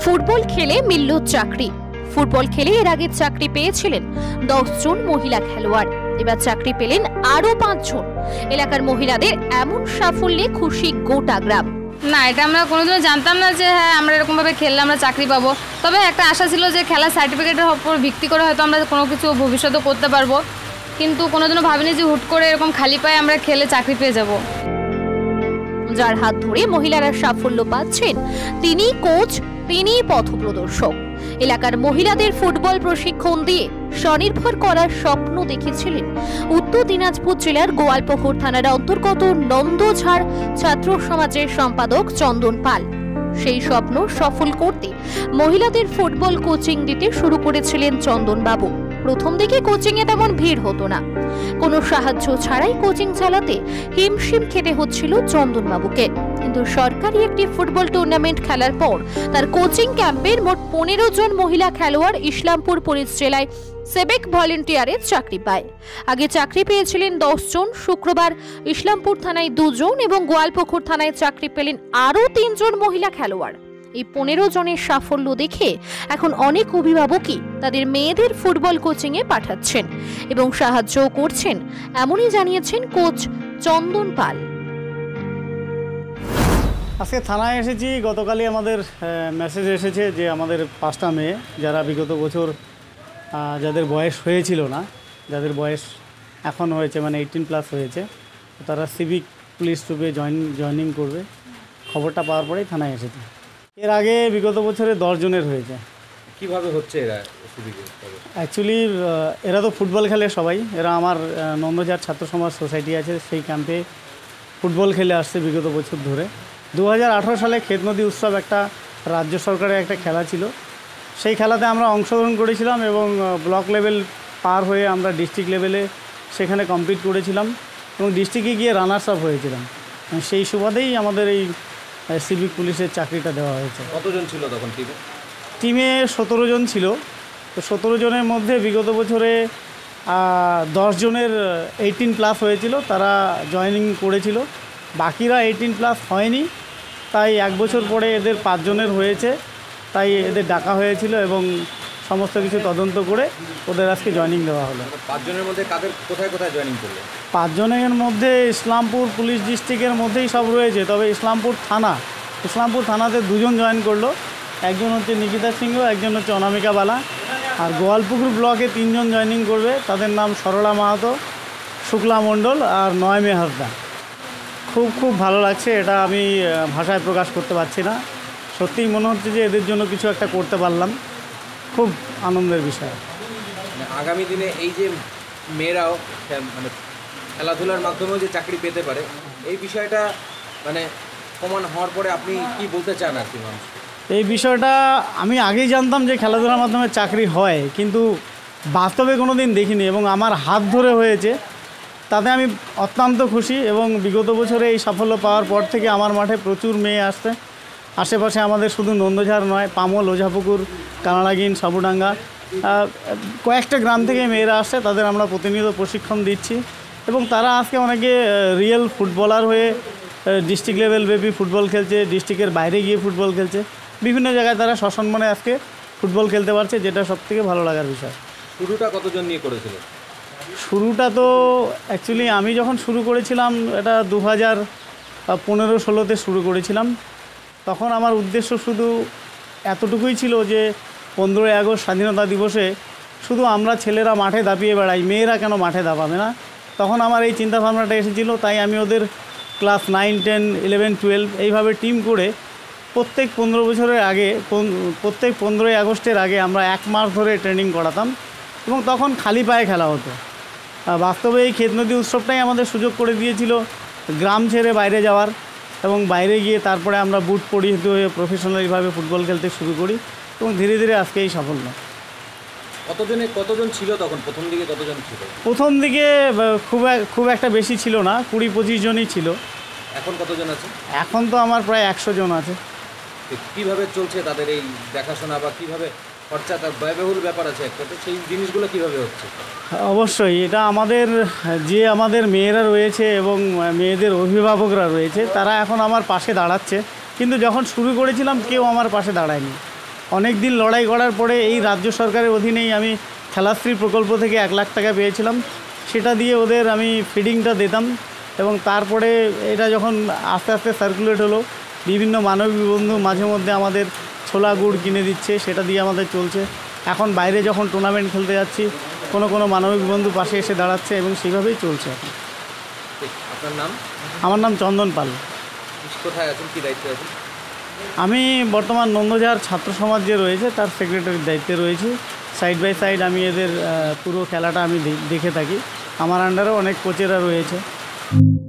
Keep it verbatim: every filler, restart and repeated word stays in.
Football খেলে মিলল চাকরি। ফুটবল খেলে এর আগে চাকরি পেয়েছিলেন দশ জন মহিলা খেলোয়াড়, এবার চাকরি পেলেন আরো পাঁচ জন। এলাকার মহিলাদের এমন সাফল্যে খুশি গোটা গ্রাম। না, এটা আমরা কোনোদিনও জানতাম না যে হ্যাঁ আমরা এরকমভাবে খেললে আমরা চাকরি পাবো। তবে একটা আশা ছিল যে খেলার সার্টিফিকেটের উপর ভিত্তি করে হয়তো আমরা কোনো কিছু ভবিষ্যতে করতে পারবো, কিন্তু কোনোদিনও ভাবিনি যে হুট করে এরকম খালি পায়ে আমরা খেলে চাকরি পেয়ে যাব। যার হাত ধরে মহিলারা সাফল্য পাচ্ছেন তিনি কোচ, তিনি পথপ্রদর্শক। এলাকার মহিলাদের ফুটবল প্রশিক্ষণ দিয়ে স্বনির্ভর করার স্বপ্ন দেখেছিলেন উত্তর দিনাজপুর জেলার গোয়ালপুকুর থানার অন্তর্গত নন্দঝাড় ছাত্র সমাজের সম্পাদক চন্দন পাল। সেই স্বপ্ন সফল করতে মহিলাদের ফুটবল কোচিং দিতে শুরু করেছিলেন চন্দন বাবু। প্রথম দিকে কোচিং এ তেমন ভিড় হতো না, কোনো সাহায্য ছাড়াই কোচিং চালাতে হিমশিম খেতে হচ্ছিল চন্দন বাবুকে। কিন্তু সরকারি একটি ফুটবল টুর্নামেন্ট খেলার পর তার কোচিং ক্যাম্পের মোট পনেরো জন মহিলা খেলোয়াড় ইসলামপুর পুলিশ জেলায় সেবেক ভলেন্টিয়ারের চাকরি পায়। আগে চাকরি পেয়েছিলেন দশ জন, শুক্রবার ইসলামপুর থানায় দুজন এবং গোয়ালপুকুর থানায় চাকরি পেলেন আরও তিনজন মহিলা খেলোয়াড়। এই পনেরো জনের সাফল্য দেখে এখন অনেক অভিভাবকই তাদের মেয়েদের ফুটবল কোচিং এ পাঠাচ্ছেন এবং সাহায্যও করছেন, এমনই জানিয়েছেন কোচ চন্দন পাল। আজকে থানায় এসেছি। গতকালই আমাদের মেসেজ এসেছে যে আমাদের পাঁচটা মেয়ে যারা বিগত বছর যাদের বয়স হয়েছিল না, যাদের বয়স এখন হয়েছে মানে এইটিন প্লাস হয়েছে, তারা সিভিক পুলিশ গ্রুপে জয়েন জয়েনিং করবে। খবরটা পাওয়ার পরেই থানায় এসেছে। এর আগে বিগত বছরে দশ জনের হয়েছে। কীভাবে হচ্ছে এরা? অ্যাকচুয়ালি এরা তো ফুটবল খেলে সবাই। এরা আমার নন্দঝাড় ছাত্র সমাজ সোসাইটি আছে, সেই ক্যাম্পে ফুটবল খেলে আসছে বিগত বছর ধরে। দু হাজার আঠারো সালে ক্ষেত নদী উৎসব একটা রাজ্য সরকারের একটা খেলা ছিল, সেই খেলাতে আমরা অংশগ্রহণ করেছিলাম এবং ব্লক লেভেল পার হয়ে আমরা ডিস্ট্রিক্ট লেভেলে সেখানে কমপ্লিট করেছিলাম এবং ডিস্ট্রিক্টে গিয়ে রানার্স আপ হয়েছিলাম। সেই সুবাদেই আমাদের এই সিভিক পুলিশের চাকরিটা দেওয়া হয়েছে। কতজন ছিল তখন টিমে? টিমে সতেরো জন ছিল। তো সতেরো জনের মধ্যে বিগত বছরে দশ জনের এইটিন প্লাস হয়েছিল, তারা জয়েনিং করেছিল। বাকিরা এইটিন প্লাস হয়নি, তাই এক বছর পরে এদের পাঁচজনের হয়েছে, তাই এদের ডাকা হয়েছিল এবং সমস্ত কিছু তদন্ত করে ওদের আজকে জয়েনিং দেওয়া হলো। পাঁচজনের মধ্যে কাদের কোথায় কোথায় জয়েনিং করলো? পাঁচজনের মধ্যে ইসলামপুর পুলিশ ডিস্ট্রিক্টের মধ্যেই সব রয়েছে, তবে ইসলামপুর থানা ইসলামপুর থানাতে দুজন জয়েন করলো। একজন হচ্ছে নিকিতা সিংহ, একজন হচ্ছে অনামিকা বালা। আর গোয়ালপুকুর ব্লকে তিনজন জয়েনিং করবে, তাদের নাম সরলা মাহাতো, শুক্লা মণ্ডল আর নয়মে হাসদা। খুব খুব ভালো লাগছে, এটা আমি ভাষায় প্রকাশ করতে পারছি না। সত্যিই মনে হচ্ছে যে এদের জন্য কিছু একটা করতে পারলাম, খুব আনন্দের বিষয়। আগামী দিনে এই যে মেয়েরাও মানে খেলাধুলার মাধ্যমেও যে চাকরি পেতে পারে, এই বিষয়টা মানে প্রমাণ হওয়ার পরে আপনি কি বলতে চান আর কি? মানুষ এই বিষয়টা আমি আগেই জানতাম যে খেলাধুলার মাধ্যমে চাকরি হয়, কিন্তু বাস্তবে কোনো দিন দেখিনি এবং আমার হাত ধরে হয়েছে, তাতে আমি অত্যন্ত খুশি। এবং বিগত বছরে এই সাফল্য পাওয়ার পর থেকে আমার মাঠে প্রচুর মেয়ে আসছে। আশেপাশে আমাদের শুধু নন্দঝাড় নয়, পামল, ওঝাপুকুর, কানাড়াগিন, সাবুডাঙ্গা কয়েকটা গ্রাম থেকে মেয়েরা আসছে, তাদের আমরা প্রতিনিয়ত প্রশিক্ষণ দিচ্ছি এবং তারা আজকে অনেকে রিয়েল ফুটবলার হয়ে ডিস্ট্রিক্ট লেভেল ব্যাপী ফুটবল খেলছে, ডিস্ট্রিক্টের বাইরে গিয়ে ফুটবল খেলছে, বিভিন্ন জায়গায় তারা সসম্মানে আজকে ফুটবল খেলতে পারছে, যেটা সবথেকে ভালো লাগার বিষয়। শুরুটা কতজন নিয়ে করেছিল? শুরুটা তো অ্যাকচুয়ালি আমি যখন শুরু করেছিলাম এটা দু হাজার পনেরো ষোলোতে শুরু করেছিলাম। তখন আমার উদ্দেশ্য শুধু এতটুকুই ছিল যে পনেরোই আগস্ট স্বাধীনতা দিবসে শুধু আমরা ছেলেরা মাঠে দাপিয়ে বেড়াই, মেয়েরা কেন মাঠে দাপাবে না? তখন আমার এই চিন্তাভাবনাটা এসেছিলো, তাই আমি ওদের class nine, ten, eleven, twelve এইভাবে টিম করে প্রত্যেক পনেরো বছরের আগে প্রত্যেক পনেরোই আগস্টের আগে আমরা এক মাস ধরে ট্রেনিং করাতাম এবং তখন খালি পায়ে খেলা হতো। বাস্তবে এই ক্ষেত নদী উৎসবটাই আমাদের সুযোগ করে দিয়েছিল গ্রাম ছেড়ে বাইরে যাওয়ার এবং বাইরে গিয়ে তারপরে আমরা বুট পরিহিত হয়ে প্রফেশনালিভাবে ফুটবল খেলতে শুরু করি এবং ধীরে ধীরে আজকে এই সাফল্য। কতজনে কতজন ছিল তখন? প্রথম দিকে কতজন ছিল? প্রথম দিকে খুব খুব একটা বেশি ছিল না, কুড়ি পঁচিশ জনই ছিল। এখন কতজন আছে? এখন তো আমার প্রায় একশো জন আছে। কীভাবে চলছে তাদের এই দেখাশোনা বা কীভাবে খরচা, তার ব্যয়বহুল ব্যাপার আছে একটা, তো সেই জিনিসগুলো কীভাবে হচ্ছে? অবশ্যই এটা আমাদের যে আমাদের মেয়েরা রয়েছে এবং মেয়েদের অভিভাবকরা রয়েছে, তারা এখন আমার পাশে দাঁড়াচ্ছে, কিন্তু যখন শুরু করেছিলাম কেউ আমার পাশে দাঁড়ায়নি। অনেক দিন লড়াই করার পরে এই রাজ্য সরকারের অধীনেই আমি খেলাশ্রী প্রকল্প থেকে এক লাখ টাকা পেয়েছিলাম। সেটা দিয়ে ওদের আমি ফিডিংটা দিতাম এবং তারপরে এটা যখন আস্তে আস্তে সার্কুলেট হলো, বিভিন্ন মানবিক বন্ধু মাঝে মধ্যে আমাদের ছোলা গুড় কিনে দিচ্ছে, সেটা দিয়ে আমাদের চলছে। এখন বাইরে যখন টুর্নামেন্ট খেলতে যাচ্ছি, কোনো কোনো মানবিক বন্ধু পাশে এসে দাঁড়াচ্ছে এবং সেইভাবেই চলছে এখন। ঠিক। আপনার নাম? আমার নাম চন্দন পাল। কোথায় আছেন, কী দায়িত্বে আছেন? আমি বর্তমান নন্দঝাড় ছাত্র সমাজ যে রয়েছে তার সেক্রেটারির দায়িত্বে রয়েছি। সাইড বাই সাইড আমি এদের পুরো খেলাটা আমি দেখে থাকি। আমার আন্ডারেও অনেক কোচেরা রয়েছে।